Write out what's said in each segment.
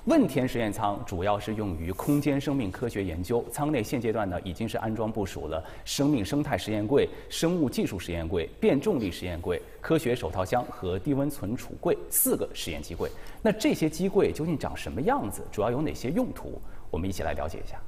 问天实验舱主要是用于空间生命科学研究，舱内现阶段呢已经是安装部署了生命生态实验柜、生物技术实验柜、变重力实验柜、科学手套箱和低温存储柜4个实验机柜。那这些机柜究竟长什么样子？主要有哪些用途？我们一起来了解一下。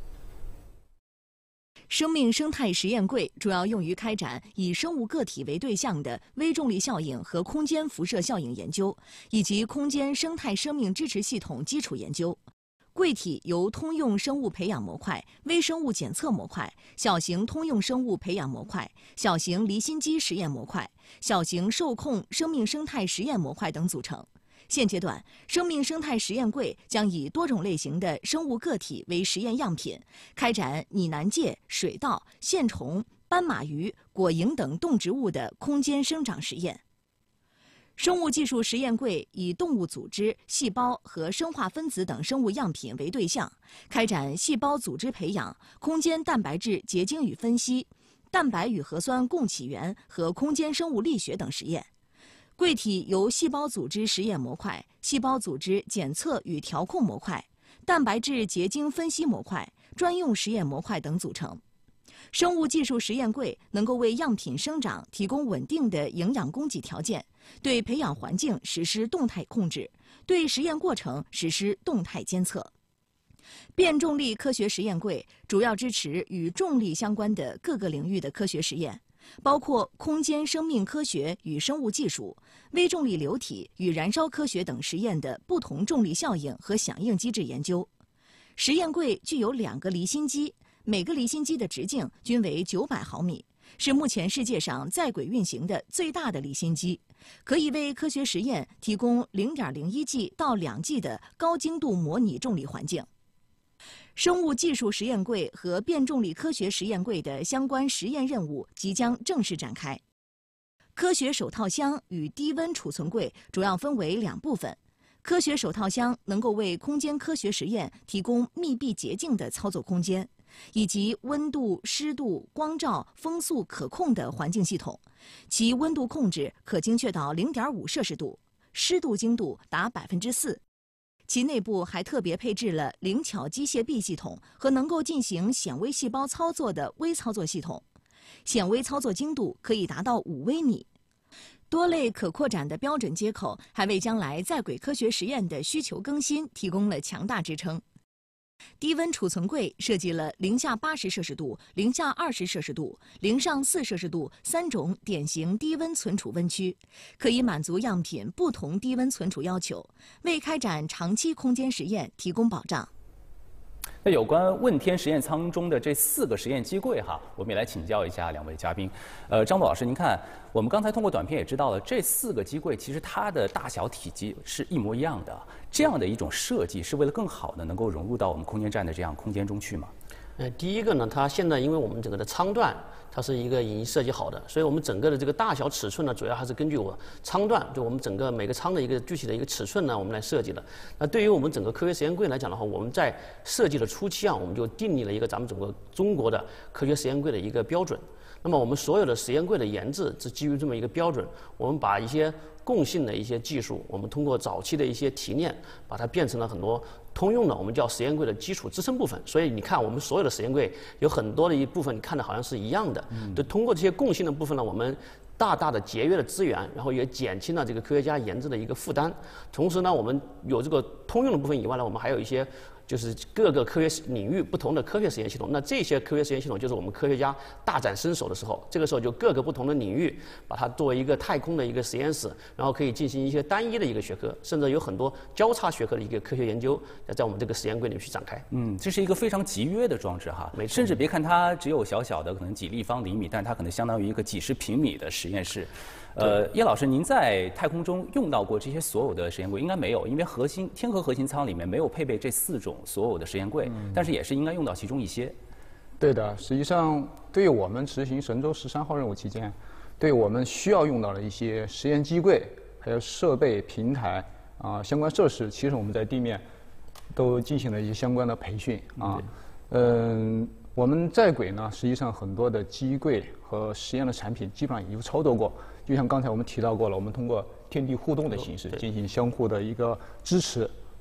生命生态实验柜主要用于开展以生物个体为对象的微重力效应和空间辐射效应研究，以及空间生态生命支持系统基础研究。柜体由通用生物培养模块、微生物检测模块、小型通用生物培养模块、小型离心机实验模块、小型受控生命生态实验模块等组成。现阶段，生命生态实验柜将以多种类型的生物个体为实验样品，开展拟南芥、水稻、线虫、斑马鱼、果蝇等动植物的空间生长实验。生物技术实验柜以动物组织、细胞和生化分子等生物样品为对象，开展细胞组织培养、空间蛋白质结晶与分析、蛋白与核酸共起源和空间生物力学等实验。柜体由细胞组织实验模块、细胞组织检测与调控模块、蛋白质结晶分析模块、专用实验模块等组成。生物技术实验柜能够为样品生长提供稳定的营养供给条件，对培养环境实施动态控制，对实验过程实施动态监测。变重力科学实验柜主要支持与重力相关的各个领域的科学实验，包括空间生命科学与生物技术、微重力流体与燃烧科学等实验的不同重力效应和响应机制研究。实验柜具有2个离心机，每个离心机的直径均为900毫米，是目前世界上在轨运行的最大的离心机，可以为科学实验提供0.01G 到2G 的高精度模拟重力环境。生物技术实验柜和变重力科学实验柜的相关实验任务即将正式展开。科学手套箱与低温储存柜主要分为2部分。科学手套箱能够为空间科学实验提供密闭洁净的操作空间，以及温度、湿度、光照、风速可控的环境系统，其温度控制可精确到0.5摄氏度，湿度精度达4%。其内部还特别配置了灵巧机械臂系统和能够进行显微细胞操作的微操作系统，显微操作精度可以达到5微米。多类可扩展的标准接口还为将来在轨科学实验的需求更新提供了强大支撑。低温储存柜设计了零下80摄氏度、零下20摄氏度、零上4摄氏度3种典型低温存储温区，可以满足样品不同低温存储要求，为开展长期空间实验提供保障。 那有关问天实验舱中的这4个实验机柜哈，我们也来请教一下2位嘉宾。张璐老师，您看，我们刚才通过短片也知道了，这4个机柜其实它的大小体积是一模一样的。这样的一种设计是为了更好的能够融入到我们空间站的这样空间中去吗？ 第一个呢，它现在因为我们整个的舱段它是一个已经设计好的，所以我们整个的这个大小尺寸呢，主要还是根据我舱段，就我们整个每个舱的一个具体的一个尺寸呢，我们来设计的。那对于我们整个科学实验柜来讲的话，我们在设计的初期啊，我们就订立了一个咱们整个中国的科学实验柜的一个标准。那么我们所有的实验柜的研制是基于这么一个标准，我们把一些共性的一些技术，我们通过早期的一些提炼，把它变成了很多通用的，我们叫实验柜的基础支撑部分。所以你看，我们所有的实验柜有很多的一部分，你看的好像是一样的。就通过这些共性的部分呢，我们大大的节约了资源，然后也减轻了这个科学家研制的一个负担。同时呢，我们有这个通用的部分以外呢，我们还有一些就是各个科学领域不同的科学实验系统。那这些科学实验系统就是我们科学家大展身手的时候，这个时候就各个不同的领域把它作为一个太空的一个实验室，然后可以进行一些单一的一个学科，甚至有很多交叉学科的一个科学研究在我们这个实验柜里面去展开。 这是一个非常集约的装置哈，甚至别看它只有小小的可能几立方厘米，但是它可能相当于一个几十平米的实验室。叶老师，您在太空中用到过这些所有的实验柜？应该没有，因为天河核心舱里面没有配备这4种所有的实验柜，但是也是应该用到其中一些。 对的，实际上对于我们执行神舟13号任务期间，对我们需要用到的一些实验机柜、还有设备、平台相关设施，其实我们在地面都进行了一些相关的培训啊。我们在轨呢，实际上很多的机柜和实验的产品基本上已经操作过。就像刚才我们提到过了，我们通过天地互动的形式进行相互的一个支持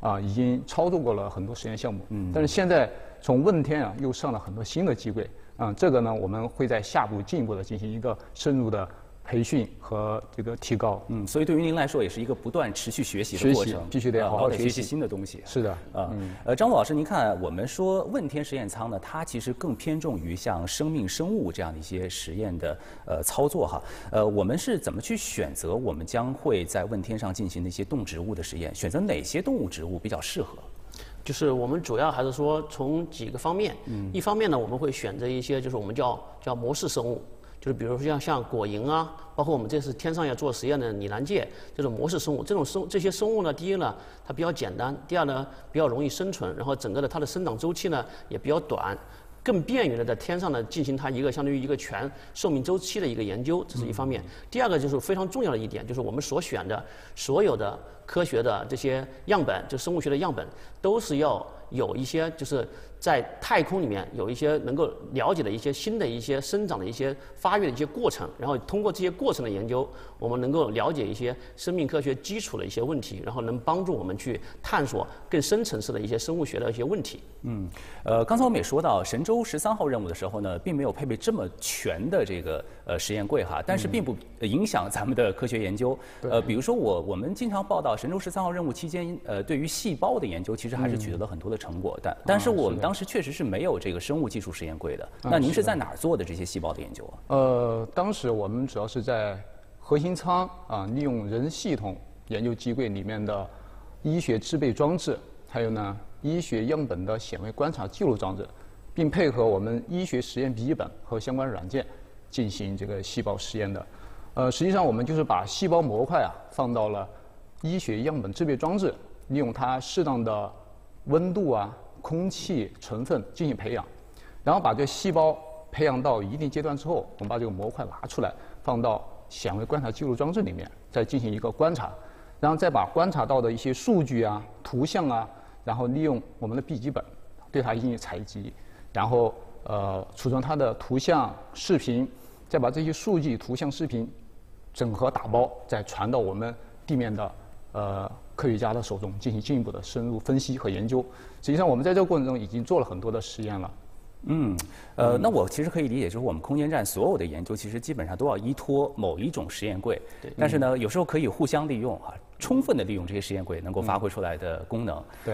已经操作过了很多实验项目。但是现在从问天又上了很多新的机柜。这个呢，我们会在下步进一步的进行一个深入的培训和这个提高。 所以对于您来说，也是一个不断持续学习的过程， 必须得好好学习新的东西。 是的， 张璐老师，您看，我们说问天实验舱呢，它其实更偏重于像生命、生物这样的一些实验的操作哈。我们是怎么去选择我们将会在问天上进行的一些动植物的实验？选择哪些动物植物比较适合？ 就是我们主要还是说从几个方面，一方面呢，我们会选择一些就是我们叫模式生物，就是比如说像果蝇啊，包括我们这次天上要做实验的拟南芥这种模式生物，这些生物呢，第一呢它比较简单，第二呢比较容易生存，然后整个的它的生长周期呢也比较短。更便于的在天上呢进行它一个相当于一个全寿命周期的一个研究，这是一方面。第二个就是非常重要的一点，就是我们所选的所有的科学的这些样本，就生物学的样本，都是要有一些就是在太空里面有一些能够了解的一些新的一些生长的一些发育的一些过程，然后通过这些过程的研究，我们能够了解一些生命科学基础的一些问题，然后能帮助我们去探索更深层次的一些生物学的一些问题。 刚才我们也说到神舟13号任务的时候呢，并没有配备这么全的这个实验柜哈，但是并不影响咱们的科学研究。比如说我们经常报道神舟13号任务期间，对于细胞的研究其实还是取得了很多的成果，但是我们当时确实是没有这个生物技术实验柜的。那您是在哪儿做的这些细胞的研究啊？ 当时我们主要是在核心舱利用人系统研究机柜里面的医学制备装置，还有呢医学样本的显微观察记录装置，并配合我们医学实验笔记本和相关软件进行这个细胞实验的。实际上我们就是把细胞模块放到了医学样本制备装置，利用它适当的温度空气成分进行培养，然后把这细胞培养到一定阶段之后，我们把这个模块拿出来放到显微观察记录装置里面，再进行一个观察，然后再把观察到的一些数据图像然后利用我们的笔记本对它进行采集，然后储存它的图像、视频，再把这些数据、图像、视频整合打包，再传到我们地面的科学家的手中进行进一步的深入分析和研究。实际上，我们在这个过程中已经做了很多的实验了。 那我其实可以理解，就是我们空间站所有的研究，其实基本上都要依托某一种实验柜。但是呢，有时候可以互相利用充分的利用这些实验柜能够发挥出来的功能。